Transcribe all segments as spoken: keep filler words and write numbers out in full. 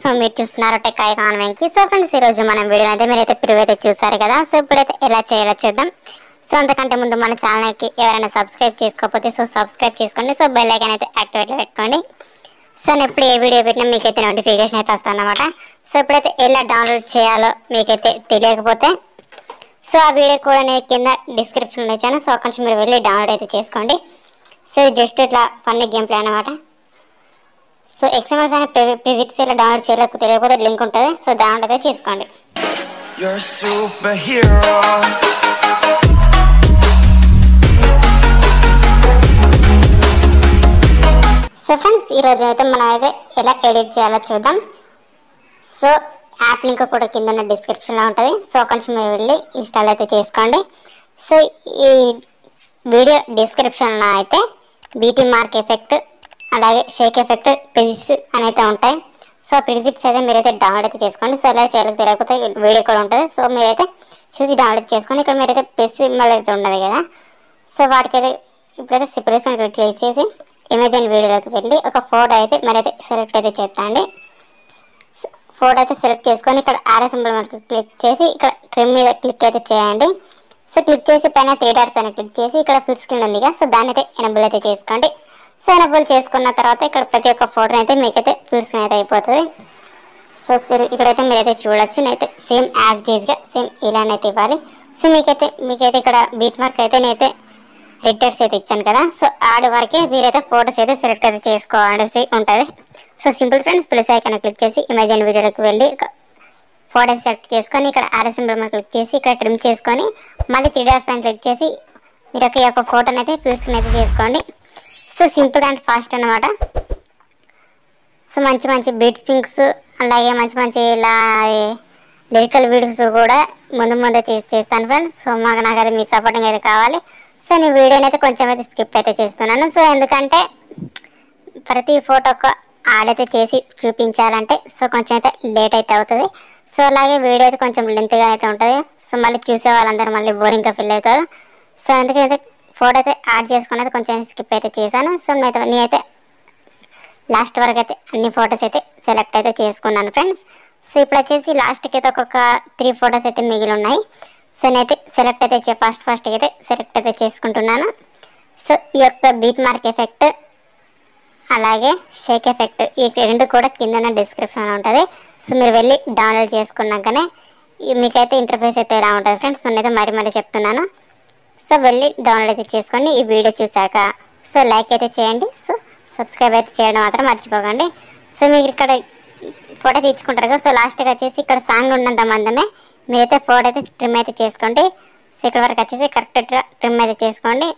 So మీరు చూస్తున్నారు tech icon Venki. So friends ఈ రోజు మనం వీడియో అయితే మీరైతే ప్రివ్యూ అయితే చూసారు కదా. సో ఇప్పుడైతే ఎలా చేయాలో చూద్దాం. సో అంతకంటే ముందు మన ఛానల్కి ఎవరైనా సబ్స్క్రైబ్ చేసుకోకపోతే సో సబ్స్క్రైబ్ చేసుకోండి. సో బెల్ ఐకాన్ అయితే యాక్టివేట్లో పెట్టుకోండి. సో నేను ఎప్పుడు ఏ వీడియో పెట్టినా మీకైతే నోటిఫికేషన్ అయితే వస్తుందన్నమాట. సో ఇప్పుడైతే ఎలా డౌన్లోడ్ చేయాలో మీకైతే తెలియకపోతే సో ఆ వీడియో కూడా నేను కింద డిస్క్రిప్షన్లో ఇచ్చాను. సో అక్కడ నుంచి మీరు వెళ్ళి డౌన్లోడ్ అయితే చేసుకోండి. సో జస్ట్ ఇట్లా ఫన్నీ గేమ్ ప్లే అనమాట. సో ఎక్స్ఎంఎల్స్ అనే ప్రిజిట్స్ ఇలా డౌన్లోడ్ చేయలేక తెలియకపోతే లింక్ ఉంటుంది. సో డౌన్లోడ్ అయితే చేసుకోండి. సో ఫ్రెండ్స్ ఈరోజు అయితే మనం అయితే ఎలా ఎడిట్ చేయాలో చూద్దాం. సో యాప్ లింక్ కూడా కింద ఉన్న డిస్క్రిప్షన్లో ఉంటుంది. సో అక్కడి నుంచి మీరు వెళ్ళి ఇన్స్టాల్ అయితే చేసుకోండి. సో ఈ వీడియో డిస్క్రిప్షన్లో అయితే బీటీ మార్క్ ఎఫెక్ట్ అలాగే షేక్ ఎఫెక్ట్ ప్రిజిట్స్ అనేది ఉంటాయి. సో ప్రిజిట్స్ అయితే మీరైతే డౌన్లోడ్ అయితే చేసుకోండి. సో ఎలా చేయాలో తెలియకపోతే వీడియో కూడా ఉంటుంది. సో మీరైతే చూసి డౌన్లోడ్ చేసుకొని ఇక్కడ మీరైతే ప్లస్ సింబల్ అయితే ఉండదు కదా. సో వాటికైతే ఇప్పుడైతే ప్లస్ క్లిక్ చేసేసి ఇమేజ్ అండ్ వీడియోలోకి వెళ్ళి ఒక ఫోటో అయితే మీరైతే సెలెక్ట్ అయితే చేస్తాండి. ఫోటో అయితే సెలెక్ట్ చేసుకొని ఇక్కడ ఆర్ఎస్ సింబల్ మనకి క్లిక్ చేసి ఇక్కడ ట్రిమ్ మీద క్లిక్ అయితే చేయండి. సో క్లిక్ చేసి పైన త్రీ డాట్ పైన క్లిక్ చేసి ఇక్కడ ఫుల్ స్క్రీన్ ఉంది కదా. సో దాన్ని అయితే ఎనబుల్ అయితే చేసుకోండి. సో ఎనబుల్ చేసుకున్న తర్వాత ఇక్కడ ప్రతి ఒక్క ఫోటో అయితే మీకైతే ఫుల్ స్క్రీన్ అయితే అయిపోతుంది. సో ఒకసారి ఇక్కడైతే మీరైతే చూడొచ్చు. నేనైతే సేమ్ యాజ్ డీజ్గా సేమ్ ఇలానైతే ఇవ్వాలి. సో మీకైతే మీకైతే ఇక్కడ బీట్ మార్క్ అయితే నేనైతే రిటర్స్ అయితే ఇచ్చాను కదా. సో ఆడి వరకే మీరైతే ఫోటోస్ అయితే సెలెక్ట్ అయితే చేసుకోవాల్సి ఉంటుంది. So simple friends plus icon click చేసి ఇమేజ్ అండ్ వీడియోలోకి వెళ్ళి ఫోటో సెలెక్ట్ చేసుకొని ఇక్కడ ఆర్ఎస్ సింబల్ మీద క్లిక్ చేసి ఇక్కడ ట్రిమ్ చేసుకొని మళ్ళీ త్రీ డాట్స్ పైన క్లిక్ చేసి మీరు ఒక యొక్క ఫోటోని అయితే ఫుల్ స్క్రీన్ అయితే చేసుకోండి. సో సింపుల్ అండ్ ఫాస్ట్ అన్నమాట. సో మంచి మంచి బీట్ సింగ్స్ అలాగే మంచి మంచి ఇలా లిరికల్ వీడియోస్ కూడా ముందు ముందు చేసి చేస్తాను ఫ్రెండ్స్. సో మాకు నాకు అది మీ సపోర్టింగ్ అయితే కావాలి. సో నేను వీడియోని అయితే కొంచెం అయితే స్కిప్ అయితే చేస్తున్నాను. సో ఎందుకంటే ప్రతి ఫోటోకు యాడ్ అయితే చేసి చూపించాలంటే సో కొంచెం అయితే లేట్ అయితే అవుతుంది. సో అలాగే వీడియో అయితే కొంచెం లెంత్గా అయితే ఉంటుంది. సో మళ్ళీ చూసే వాళ్ళందరూ మళ్ళీ బోరింగ్గా ఫీల్ అవుతారు. సో అందుకైతే ఫోటో అయితే యాడ్ చేసుకునేది కొంచెం స్కిప్ అయితే చేశాను. సో నేనైతే నేనైతే లాస్ట్ వరకు అయితే అన్ని ఫొటోస్ అయితే సెలెక్ట్ అయితే చేసుకున్నాను ఫ్రెండ్స్. సో ఇప్పుడు వచ్చేసి లాస్ట్కి అయితే ఒక్కొక్క త్రీ ఫొటోస్ అయితే మిగిలి ఉన్నాయి. సో నేనైతే సెలెక్ట్ అయితే ఫస్ట్ ఫస్ట్కి అయితే సెలెక్ట్ అయితే చేసుకుంటున్నాను. సో ఈ యొక్క బీట్ మార్క్ ఎఫెక్ట్ అలాగే షేక్ ఎఫెక్ట్ ఈ రెండు కూడా కింద డిస్క్రిప్షన్ ఉంటుంది. సో మీరు వెళ్ళి డౌన్లోడ్ చేసుకున్నాకనే మీకైతే ఇంటర్ఫేస్ అయితే ఎలా ఉంటుంది ఫ్రెండ్స్. నేనైతే మరీ మరీ చెప్తున్నాను. సో వెళ్ళి డౌన్లోడ్ అయితే చేసుకోండి ఈ వీడియో చూసాక. సో లైక్ అయితే చేయండి. సో సబ్స్క్రైబ్ అయితే చేయడం మాత్రం మర్చిపోకండి. సో మీరు ఇక్కడ ఫోటో తీర్చుకుంటారు కదా. సో లాస్ట్గా వచ్చేసి ఇక్కడ సాంగ్ ఉన్నంత మందమే మీరైతే ఫోటో అయితే ట్రిమ్ అయితే చేసుకోండి. సో ఇక్కడ వరకు వచ్చేసి కరెక్ట్గా ట్రిమ్ అయితే చేసుకోండి.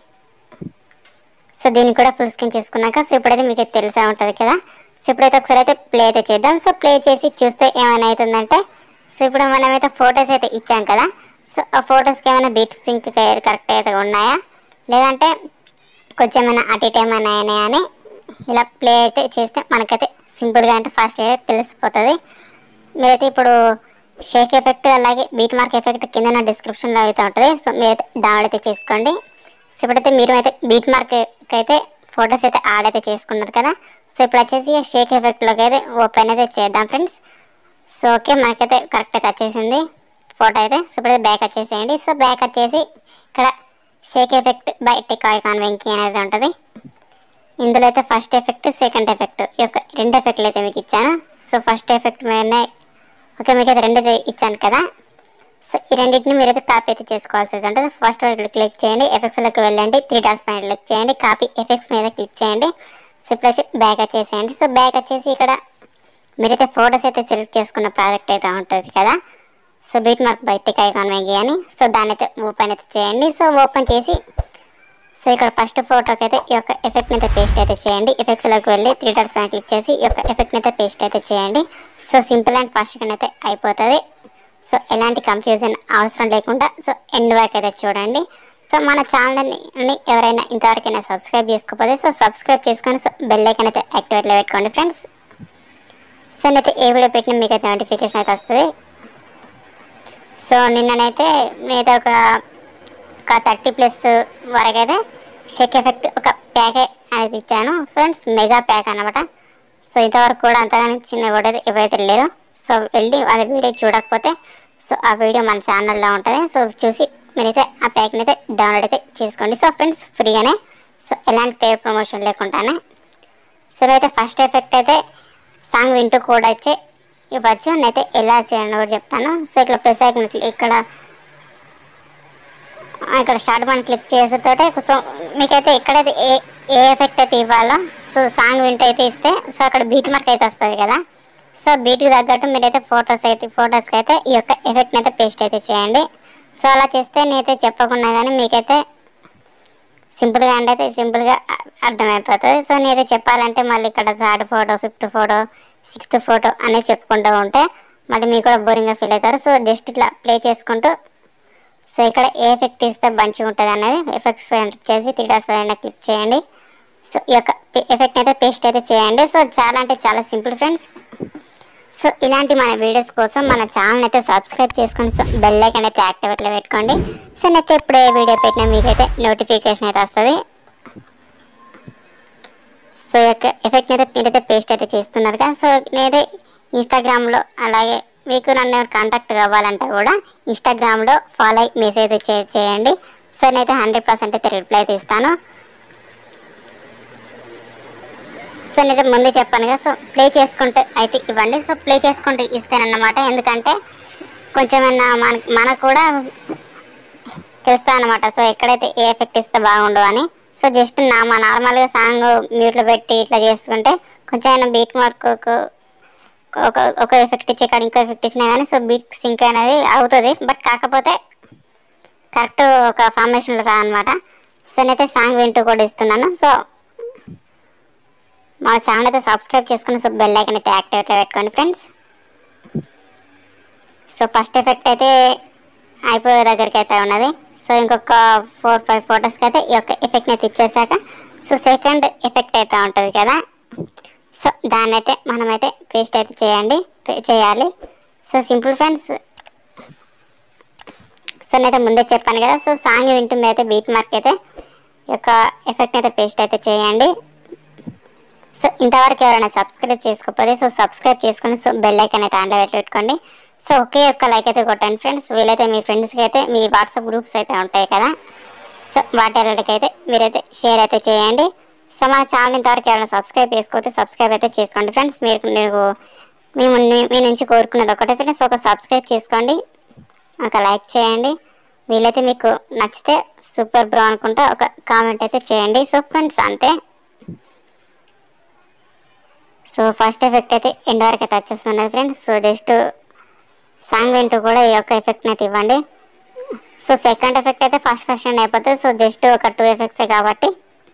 సో దీన్ని కూడా ఫుల్ స్క్రీన్ చేసుకున్నాక సో ఇప్పుడైతే మీకు తెలిసే ఉంటుంది కదా. సో ఇప్పుడైతే ఒకసారి అయితే ప్లే అయితే చేద్దాం. సో ప్లే చేసి చూస్తే ఏమైనా అవుతుందంటే సో ఇప్పుడు మనమైతే ఫొటోస్ అయితే ఇచ్చాం కదా. సో ఆ ఫొటోస్కి ఏమైనా బీట్ సింక్ కరెక్ట్ అయితే ఉన్నాయా లేదంటే కొంచెం ఏమైనా అటు ఇటు ఏమైనా అయినాయా అని ఇలా ప్లే అయితే చేస్తే మనకైతే సింపుల్గా అంటే ఫాస్ట్ అయితే తెలిసిపోతుంది. మీరైతే ఇప్పుడు షేక్ ఎఫెక్ట్ అలాగే బీట్ మార్క్ ఎఫెక్ట్ కింద డిస్క్రిప్షన్లో అయితే ఉంటుంది. సో మీరైతే డౌన్లోడ్ అయితే చేసుకోండి. సో ఇప్పుడైతే మీరు అయితే బీట్ మార్క్ అయితే ఫొటోస్ అయితే యాడ్ అయితే చేసుకున్నారు కదా. సో ఇప్పుడు వచ్చేసి షేక్ ఎఫెక్ట్లోకి అయితే ఓపెన్ అయితే చేద్దాం ఫ్రెండ్స్. సో ఓకే మనకైతే కరెక్ట్ అయితే వచ్చేసింది ఫోటో అయితే. సో ఇప్పుడైతే బ్యాక్ వచ్చేసేయండి. సో బ్యాక్ వచ్చేసి ఇక్కడ shake effect by tech icon Venki అనేది ఉంటుంది. ఇందులో అయితే ఫస్ట్ ఎఫెక్ట్ సెకండ్ ఎఫెక్ట్ ఈ యొక్క రెండు ఎఫెక్ట్లు అయితే మీకు ఇచ్చాను. సో ఫస్ట్ ఎఫెక్ట్ మీదనే ఓకే మీకైతే రెండు ఇచ్చాను కదా. సో ఈ రెండింటిని మీరైతే కాపీ అయితే చేసుకోవాల్సి ఉంటుంది. ఫస్ట్ క్లిక్ చేయండి, ఎఫెక్ట్స్లోకి వెళ్ళండి, త్రీ డాట్స్ పైన క్లిక్ చేయండి, కాపీ ఎఫెక్ట్స్ మీద క్లిక్ చేయండి. సో ఇప్పుడు వచ్చి బ్యాక్ వచ్చేసేయండి. సో బ్యాక్ వచ్చేసి ఇక్కడ మీరైతే ఫొటోస్ అయితే సెలెక్ట్ చేసుకున్న ప్రాజెక్ట్ అయితే ఉంటుంది కదా. So beat mark by tech icon Venki అని సో దాన్ని అయితే ఓపెన్ అయితే చేయండి. సో ఓపెన్ చేసి సో ఇక్కడ ఫస్ట్ ఫోటోకి అయితే ఈ యొక్క ఎఫెక్ట్ని అయితే పేస్ట్ అయితే చేయండి. ఎఫెక్ట్స్లోకి వెళ్ళి త్రీ డాట్స్ పైన క్లిక్ చేసి ఈ యొక్క ఎఫెక్ట్ని అయితే పేస్ట్ అయితే చేయండి. సో సింపుల్ అండ్ ఫాస్ట్గా అయితే అయిపోతుంది. సో ఎలాంటి కన్ఫ్యూజన్ అవసరం లేకుండా సో ఎండ్ వరకు అయితే చూడండి. సో మన ఛానల్ని ఎవరైనా ఇంతవరకైనా సబ్స్క్రైబ్ చేసుకోకపోతే సో సబ్స్క్రైబ్ చేసుకొని సో బెల్ ఐకాన్ అయితే యాక్టివేట్లో పెట్టుకోండి ఫ్రెండ్స్. సో నేనైతే ఏ వీడియో పెట్టినా మీకు అయితే నోటిఫికేషన్ అయితే వస్తుంది. సో నిన్ననైతే నేనైతే ఒక ఒక థర్టీ ప్లస్ వరకు అయితే షేక్ ఎఫెక్ట్ ఒక ప్యాక్ అనేది ఇచ్చాను ఫ్రెండ్స్. మెగా ప్యాక్ అనమాట. సో ఇంతవరకు కూడా అంతగానే చిన్న కూడా ఎవరైతే లేరు సో వెళ్ళి అది వీడియో చూడకపోతే సో ఆ వీడియో మన ఛానల్లో ఉంటుంది. సో చూసి మీరైతే ఆ ప్యాక్ని అయితే డౌన్లోడ్ అయితే చేసుకోండి. సో ఫ్రెండ్స్ ఫ్రీగానే, సో ఎలాంటి పేర్ ప్రమోషన్ లేకుండానే. సో అయితే ఫస్ట్ ఎఫెక్ట్ అయితే సాంగ్ వింటూ కూడా అయితే ఇవ్వచ్చు. నేనైతే ఎలా చేయాలని కూడా చెప్తాను. సో ఇట్లా ప్రెస్ అయినట్లు ఇక్కడ ఇక్కడ స్టార్ట్ బటన్ క్లిక్ చేసేతోటే సో మీకైతే ఎక్కడైతే ఏ ఏ ఎఫెక్ట్ అయితే ఇవ్వాలో సో సాంగ్ వింటూ అయితే ఇస్తే సో అక్కడ బీట్ మార్క్ అయితే వస్తుంది కదా. సో బీట్కి తగ్గట్టు మీరైతే ఫొటోస్ అయితే ఫొటోస్కి అయితే ఈ యొక్క ఎఫెక్ట్ని అయితే పేస్ట్ అయితే చేయండి. సో అలా చేస్తే నేనైతే చెప్పకుండా కానీ మీకైతే సింపుల్గా అంటే అయితే సింపుల్గా అర్థమైపోతుంది. సో నేనైతే చెప్పాలంటే మళ్ళీ ఇక్కడ third photo fifth photo sixth photo అనేది చెప్పుకుంటూ ఉంటే మళ్ళీ మీకు కూడా బోరింగ్గా ఫీల్ అవుతారు. సో జస్ట్ ఇట్లా ప్లే చేసుకుంటూ సో ఇక్కడ ఏ ఎఫెక్ట్ ఇస్తే మంచిగా ఉంటుంది అనేది ఎఫెక్ట్స్ పైన క్లిక్ చేసి త్రీ డాట్స్ పైన క్లిక్ చేయండి. సో ఈ యొక్క ఎఫెక్ట్ అయితే పేస్ట్ అయితే చేయండి. సో చాలా అంటే చాలా సింపుల్ ఫ్రెండ్స్. సో ఇలాంటి మన వీడియోస్ కోసం మన ఛానల్ అయితే సబ్స్క్రైబ్ చేసుకొని సో బెల్ ఐకాన్ అయితే యాక్టివేట్లో పెట్టుకోండి. సో నేనైతే ఎప్పుడే వీడియో పెట్టినా మీకైతే నోటిఫికేషన్ అయితే వస్తుంది. సో ఈ యొక్క ఎఫెక్ట్ అయితే మీరైతే పేస్ట్ అయితే చేస్తున్నారు కదా. సో నేనైతే ఇన్స్టాగ్రామ్లో అలాగే మీకు నన్ను కాంటాక్ట్ కావాలంటే కూడా ఇన్స్టాగ్రామ్లో ఫాలో అయ్యి మెసేజ్ అయితే చేయండి. సో నేనైతే హండ్రెడ్ పర్సెంట్ అయితే రిప్లై అయితే ఇస్తాను. సో నేనైతే ముందే చెప్పాను కదా. సో ప్లే చేసుకుంటూ అయితే ఇవ్వండి. సో ప్లే చేసుకుంటూ ఇస్తానన్నమాట. ఎందుకంటే కొంచెమైనా మన మనకు కూడా తెలుస్తా అనమాట. సో ఎక్కడైతే ఏ ఎఫెక్ట్ ఇస్తే బాగుండు అని. సో జస్ట్ నా మా నార్మల్గా సాంగ్ మ్యూట్లో పెట్టి ఇట్లా చేసుకుంటే కొంచెం బీట్ మార్క్ ఒక ఒక ఎఫెక్ట్ ఇచ్చే కాడ ఇంకో ఎఫెక్ట్ ఇచ్చినా కానీ సో బీట్ సింక్ అనేది అవుతుంది. బట్ కాకపోతే కరెక్ట్ ఒక ఫార్మేషన్లో రా అనమాట. సో నేనైతే సాంగ్ వింటూ కూడా ఇస్తున్నాను. సో మా ఛానల్ అయితే సబ్స్క్రైబ్ చేసుకుని సో బెల్ ఐకాన్ అయితే యాక్టివేట్లో పెట్టుకోండి ఫ్రెండ్స్. సో ఫస్ట్ ఎఫెక్ట్ అయితే అయిపోయే దగ్గరికి అయితే ఉన్నది. సో ఇంకొక ఫోర్ ఫైవ్ ఫొటోస్కి అయితే ఈ యొక్క ఎఫెక్ట్ని అయితే ఇచ్చేసాక సో సెకండ్ ఎఫెక్ట్ అయితే ఉంటుంది కదా. సో దాన్ని అయితే మనమైతే పేస్ట్ అయితే చేయండి చేయాలి. So simple friends. సో నేనైతే ముందే చెప్పాను కదా. సో సాంగ్ వింటూ అయితే బీట్ మార్క్ అయితే ఈ యొక్క ఎఫెక్ట్ అయితే పేస్ట్ అయితే చేయండి. సో ఇంతవరకు ఎవరైనా సబ్స్క్రైబ్ చేసుకోకపోతే సో సబ్స్క్రైబ్ చేసుకొని సో బెల్ ఐకాన్ అయితే ఆన్లో పెట్టుకోండి. సో ఒకే ఒక్క లైక్ అయితే కొట్టండి ఫ్రెండ్స్. వీలైతే మీ ఫ్రెండ్స్కి అయితే మీ వాట్సాప్ గ్రూప్స్ అయితే ఉంటాయి కదా. సో వాటి అయితే మీరైతే షేర్ అయితే చేయండి. సో మా ఛానల్ ఇంతవరకు ఎవరైనా సబ్స్క్రైబ్ చేసుకోతే సబ్స్క్రైబ్ అయితే చేసుకోండి ఫ్రెండ్స్. మీరు మీరు మేము మీ నుంచి కోరుకున్నది ఒకటే ఫ్రెండ్స్, ఒక సబ్స్క్రైబ్ చేసుకోండి, ఒక లైక్ చేయండి. వీలైతే మీకు నచ్చితే సూపర్ బ్రో అనుకుంటా ఒక కామెంట్ అయితే చేయండి. సో ఫ్రెండ్స్ అంతే. సో ఫస్ట్ ఎఫెక్ట్ అయితే ఎండ్ వరకు అయితే వచ్చేస్తున్నది ఫ్రెండ్స్. సో జస్ట్ సాంగ్ వింటూ కూడా ఈ యొక్క ఎఫెక్ట్ని అయితే ఇవ్వండి. సో సెకండ్ ఎఫెక్ట్ అయితే ఫస్ట్ ఫస్ట్ ఎండ్ అయిపోతుంది. సో జస్ట్ ఒక టూ ఎఫెక్ట్సే కాబట్టి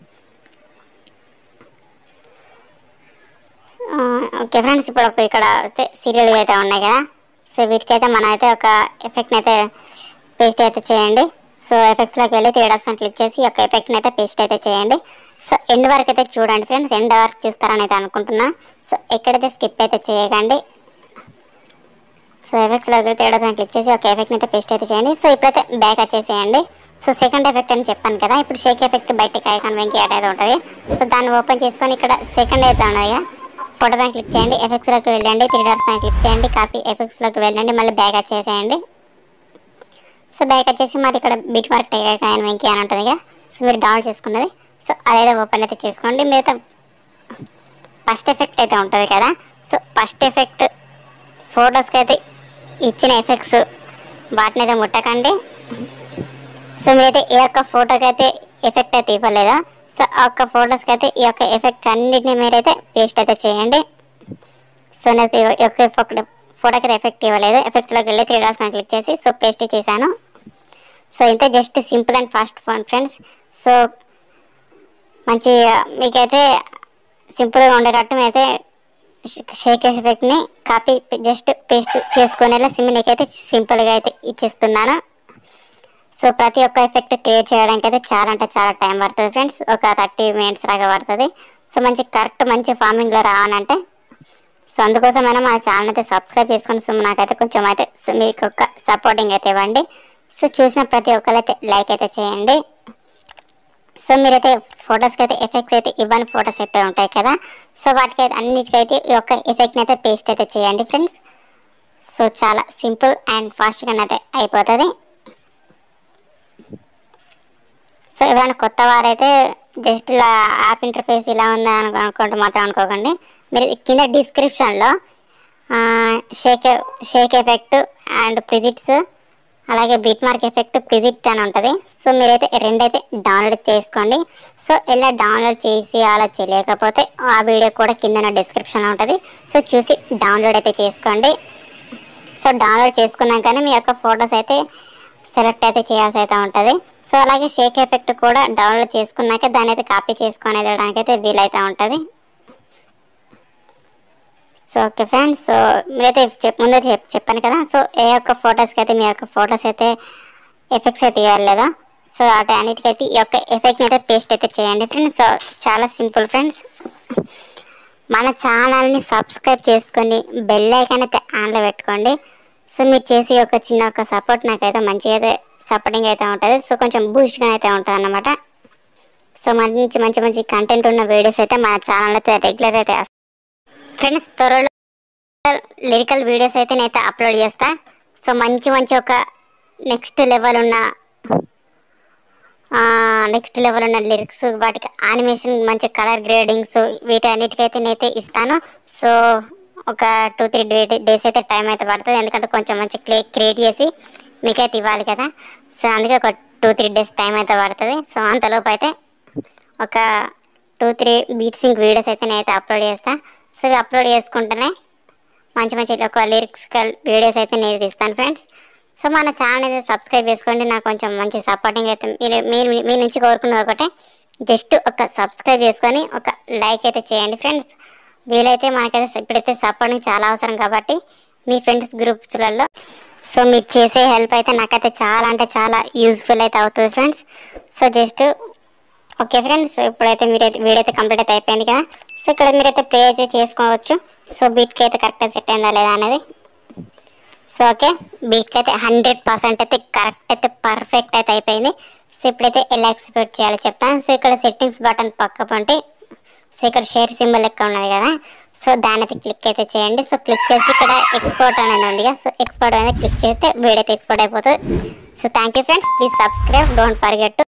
ఓకే ఫ్రెండ్స్. ఇప్పుడు ఒక ఇక్కడ అయితే సీరియల్ అయితే ఉన్నాయి కదా. సో వీటికైతే మనం అయితే ఒక ఎఫెక్ట్ని అయితే పేస్ట్ అయితే చేయండి. సో ఎఫెక్ట్స్లోకి వెళ్ళి త్రీ డాట్స్ పైన క్లిక్ చేసి ఒక ఎఫెక్ట్ని అయితే పేస్ట్ అయితే చేయండి. సో ఎండ్ వరకు అయితే చూడండి ఫ్రెండ్స్. ఎండ్ వరకు చూస్తారని అయితే అనుకుంటున్నా. సో ఎక్కడైతే స్కిప్ అయితే చేయకండి. సో ఎఫెక్ట్స్లోకి త్రీ డాట్స్ పైన క్లిక్ చేసి ఒక ఎఫెక్ట్ని అయితే పేస్ట్ అయితే చేయండి. సో ఇప్పుడైతే బ్యాక్ వచ్చేసేయండి. సో సెకండ్ ఎఫెక్ట్ అని చెప్పాను కదా. ఇప్పుడు షేక్ ఎఫెక్ట్ బయటకి ఐకాన్ వెంకి యాడ్ అయితే ఉంటుంది. సో దాన్ని ఓపెన్ చేసుకొని ఇక్కడ సెకండ్ అయితే ఉన్నది కదా, ఫోటో పైన క్లిక్ చేయండి. ఎఫెక్ట్స్లోకి వెళ్ళండి, త్రీ డాట్స్ పైన క్లిక్ చేయండి, కాపీ ఎఫెక్ట్స్లోకి వెళ్ళండి, మళ్ళీ బ్యాక్ వచ్చేసేయండి. సో బ్యాక్ వచ్చేసి మరి ఇక్కడ బిట్ మార్క్ ఐకాన్ వెంకి అని ఉంటుంది కదా. సో మీరు డౌన్లోడ్ చేసుకున్నది సో అదైతే ఓపెన్ అయితే చేసుకోండి. మీరైతే ఫస్ట్ ఎఫెక్ట్ అయితే ఉంటుంది కదా. సో ఫస్ట్ ఎఫెక్ట్ ఫొటోస్కి అయితే ఇచ్చిన ఎఫెక్ట్స్ వాటిని అయితే ముట్టకండి. సో మీరైతే ఈ యొక్క ఫోటోకి అయితే ఎఫెక్ట్ అయితే ఇవ్వలేదా. సో ఆ యొక్క ఫొటోస్కి అయితే ఈ యొక్క ఎఫెక్ట్ అన్నిటిని మీరైతే పేస్ట్ అయితే చేయండి. సో నేను ఈ యొక్క ఫోటోకి అయితే ఎఫెక్ట్ ఇవ్వలేదు. ఎఫెక్ట్స్లోకి వెళ్ళి త్రీ డాట్స్ పైన క్లిక్ చేసి సో పేస్ట్ చేశాను. సో ఇంత just simple and fast phone friends. So మంచి మీకైతే సింపుల్గా ఉండేటట్టు అయితే షేక్ ఎఫెక్ట్ని కాపీ జస్ట్ పేస్ట్ చేసుకునేలా సిమ్నీకైతే సింపుల్గా అయితే ఇచ్చేస్తున్నాను. సో ప్రతి ఒక్క ఎఫెక్ట్ క్రియేట్ చేయడానికి అయితే చాలా అంటే చాలా టైం పడుతుంది ఫ్రెండ్స్. ఒక థర్టీ మినిట్స్ లాగా పడుతుంది. సో మంచి కరెక్ట్ మంచి ఫార్మింగ్లో రావాలంటే సో అందుకోసమైనా మా ఛానల్ అయితే సబ్స్క్రైబ్ చేసుకొని సో నాకైతే కొంచెం అయితే మీకు ఒక సపోర్టింగ్ అయితే ఇవ్వండి. సో చూసిన ప్రతి ఒక్కరైతే లైక్ అయితే చేయండి. సో మీరైతే ఫొటోస్కి అయితే ఎఫెక్ట్స్ అయితే ఇవ్వని ఫొటోస్ అయితే ఉంటాయి కదా, సో వాటికి అయితే అన్నిటికైతే ఈ యొక్క ఎఫెక్ట్ని అయితే పేస్ట్ అయితే చేయండి ఫ్రెండ్స్. సో చాలా సింపుల్ అండ్ ఫాస్ట్గా అయితే అయిపోతుంది. సో ఎవరైనా కొత్త వారైతే జస్ట్ ఇలా యాప్ ఇంటర్ఫేస్ ఇలా ఉందా అని అనుకుంటూ మాత్రం అనుకోకండి. మీరు కింద డిస్క్రిప్షన్లో shake shake effect and presets అలాగే బీట్ మార్క్ ఎఫెక్ట్ ప్రిజిట్ అని ఉంటుంది. సో మీరైతే రెండైతే డౌన్లోడ్ చేసుకోండి. సో ఇలా డౌన్లోడ్ చేసి అలా చేయలేకపోతే ఆ వీడియో కూడా కింద డిస్క్రిప్షన్లో ఉంటుంది. సో చూసి డౌన్లోడ్ అయితే చేసుకోండి. సో డౌన్లోడ్ చేసుకున్నాకనే మీ యొక్క ఫొటోస్ అయితే సెలెక్ట్ అయితే చేయాల్సి అయితే ఉంటుంది. సో అలాగే షేక్ ఎఫెక్ట్ కూడా డౌన్లోడ్ చేసుకున్నాక దాన్ని అయితే కాపీ చేసుకొని వెళ్ళడానికి అయితే వీలైతే ఉంటుంది. సో ఓకే ఫ్రెండ్స్, సో మీరైతే చెప్ ముందే చెప్ చెప్పాను కదా, సో ఏ యొక్క ఫొటోస్కి అయితే మీ యొక్క ఫొటోస్ అయితే ఎఫెక్ట్స్ అయితే ఇవ్వాలి లేదా, సో అటు అన్నిటికైతే ఈ యొక్క ఎఫెక్ట్ని అయితే పేస్ట్ అయితే చేయండి ఫ్రెండ్స్. సో చాలా సింపుల్ ఫ్రెండ్స్. మన ఛానల్ని సబ్స్క్రైబ్ చేసుకొని బెల్ ఐకాన్ అయితే ఆన్లో పెట్టుకోండి. సో మీరు చేసే ఒక చిన్న ఒక సపోర్ట్ నాకైతే మంచిగా అయితే సపోర్టింగ్ అయితే ఉంటుంది. సో కొంచెం బూస్ట్గా అయితే ఉంటుంది అన్నమాట. సో మంచి మంచి మంచి కంటెంట్ ఉన్న వీడియోస్ అయితే మన ఛానల్ అయితే రెగ్యులర్ అయితే వస్తాయి ఫ్రెండ్స్. త్వరలో లిరికల్ వీడియోస్ అయితే నేనైతే అప్లోడ్ చేస్తా. సో మంచి మంచి ఒక నెక్స్ట్ లెవెల్ ఉన్న నెక్స్ట్ లెవెల్ ఉన్న లిరిక్స్, వాటికి యానిమేషన్, మంచి కలర్ గ్రేడింగ్స్, వీటి అన్నిటికైతే నేనైతే ఇస్తాను. సో ఒక టూ త్రీ డే డేస్ అయితే టైం అయితే పడుతుంది, ఎందుకంటే కొంచెం మంచి క్లే క్రియేట్ చేసి మీకైతే ఇవ్వాలి కదా. సో అందుకే ఒక టూ త్రీ డేస్ టైం అయితే పడుతుంది. సో అంతలోపు అయితే ఒక two three beat sync videos అయితే నేనైతే అప్లోడ్ చేస్తాను. సో ఇవి అప్లోడ్ చేసుకుంటేనే మంచి మంచి ఒక లిరిక్స్కల్ వీడియోస్ అయితే నేను ఇస్తాను ఫ్రెండ్స్. సో మన ఛానల్ అయితే సబ్స్క్రైబ్ చేసుకోండి. నాకు కొంచెం మంచి సపోర్టింగ్ అయితే మీరు మీరు మీ నుంచి కోరుకున్నది ఒకటే, జస్ట్ ఒక సబ్స్క్రైబ్ చేసుకొని ఒక లైక్ అయితే చేయండి ఫ్రెండ్స్. వీలైతే మనకైతే ఇప్పుడైతే సపోర్టింగ్ చాలా అవసరం కాబట్టి మీ ఫ్రెండ్స్ గ్రూప్స్లలో సో మీరు చేసే హెల్ప్ అయితే నాకైతే చాలా అంటే చాలా యూజ్ఫుల్ అయితే అవుతుంది friends. So just okay friends, ఇప్పుడైతే మీరైతే వీడియో అయితే కంప్లీట్ అయితే అయిపోయింది కదా. సో ఇక్కడ మీరైతే ప్లే అయితే చేసుకోవచ్చు. సో బీట్కి అయితే కరెక్ట్గా సెట్ అయిందా లేదా అనేది. సో ఓకే, బీట్కి అయితే హండ్రెడ్ పర్సెంట్ అయితే కరెక్ట్ అయితే పర్ఫెక్ట్ అయితే అయిపోయింది. సో ఇప్పుడైతే ఎలా ఎక్స్పోర్ట్ చేయాలో చెప్తాను. సో ఇక్కడ సెట్టింగ్స్ బటన్ పక్క పంటి సో ఇక్కడ షేర్ సింబల్ లెక్క ఉన్నది కదా, సో దాని అయితే క్లిక్ అయితే చేయండి. సో క్లిక్ చేసి ఇక్కడ ఎక్స్పోర్ట్ అనేది ఉంది కదా, సో ఎక్స్పోర్ట్ అనేది క్లిక్ చేస్తే వీడియో అయితే ఎక్స్పోర్ట్ అయిపోతుంది. So thank you friends, please subscribe, don't forget to